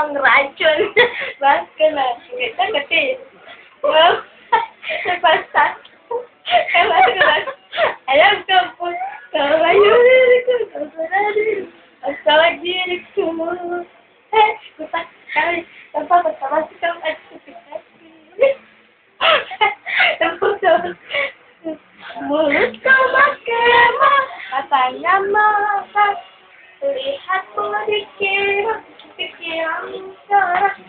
memang racun. Makan lah. Kita ngerti. Wow. Lepas satu. Kalau ayam kampung. Kau ayu diriku. Kau berani. Asal diriku. Lepas kali. Tanpa bersama sikap aktivitas. Mulut kau makan. Katanya makan. Lihat dikira pikiran cerah.